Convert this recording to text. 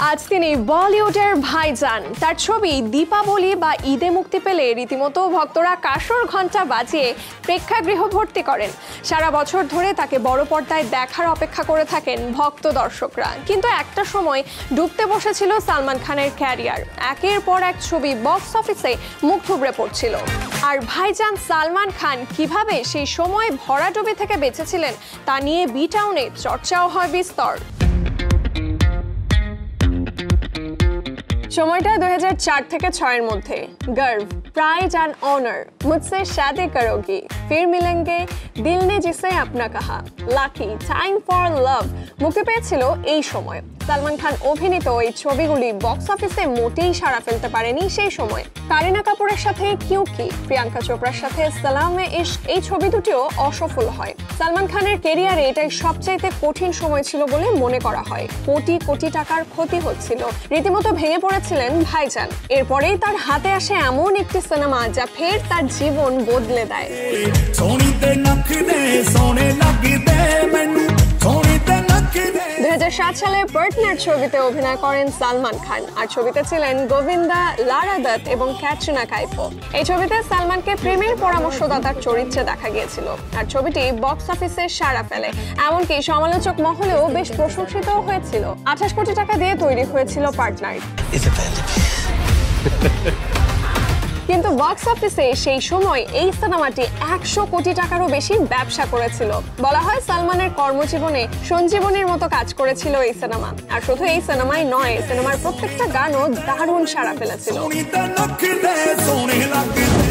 আজ তিনি বলিউডের ভাইজান। তার ছবি দীপাবলি বা ঈদে মুক্তি পেলে রীতিমতো ভক্তরা কাঁসর ঘণ্টা বাজিয়ে প্রেক্ষাগৃহ ভর্তি করেন। সারা বছর ধরে তাকে বড় পর্দায় দেখার অপেক্ষা করে থাকেন ভক্ত দর্শকরা। কিন্তু একটা সময় ডুবতে বসেছিল সালমান খানের ক্যারিয়ার। একের পর এক ছবি বক্স অফিসে মুখ থুবড়ে পড়ছিল। আর ভাইজান সালমান খান কিভাবে সেই সময় ভরাডুবি থেকে বেঁচেছিলেন তা নিয়ে বি টাউনে চর্চাও হয় বিস্তর। সময়টা 2004 থেকে 6 এর মধ্যে। गर्व, प्राइड एंड ऑनर, मुझसे शादी करोगी, फिर मिलेंगे, दिल ने जिसे अपना कहा, लाकी, टाइम फॉर लव মুক্তি পেয়েছিল এই সময়। সালমান খান অভিনীত এই ছবিগুলি বক্স অফিসে মোটেই সাড়া ফেলতে পারেনি সেই সময়। কারিনা কাপুরের সাথে কিউকি, প্রিয়াঙ্কা চোপড়ার সাথে সালামে ইশক এই ছবি দুটিও অসফল হয়। সালমান খানের ক্যারিয়ারে এটাই সবচাইতে কঠিন সময় ছিল বলে মনে করা হয়। কোটি কোটি টাকার ক্ষতি হচ্ছিল, রীতিমতো ভেঙে পড়েছিলেন ভাইজান। এরপরেই তার হাতে আসে এমন একটি সিনেমা যা ফের তার জীবন বদলে দেয়। 2007 সালে পার্টনার ছবিতে অভিনয় করেন সালমান খান। আর ছবিতে ছিলেন গোবিন্দা, লারা দত্ত এবং ক্যাটরিনা কাইফও। এই ছবিতে সালমানকে প্রেমের পরামর্শদাতার চরিত্রে দেখা গিয়েছিল। আর ছবিটি বক্স অফিসে সাড়া ফেলে, এমনকি সমালোচক মহলেও বেশ প্রশংসিত হয়েছিল। 28 কোটি টাকা দিয়ে তৈরি হয়েছিল পার্টনার। কিন্তু বক্স অফিসে সেই সময় এই সিনেমাটি 100 কোটি টাকারও বেশি ব্যবসা করেছিল। বলা হয় সালমানের কর্মজীবনে সঞ্জীবনীর মতো কাজ করেছিল এই সিনেমা। আর শুধু এই সিনেমাই নয়, সিনেমার প্রত্যেকটা গানও দারুণ সাড়া ফেলেছিল।